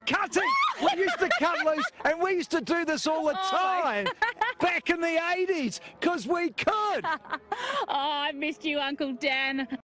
cutting. We used to cut loose, and we used to do this all the time back in the 80s because we could. Oh, I missed you, Uncle Dan.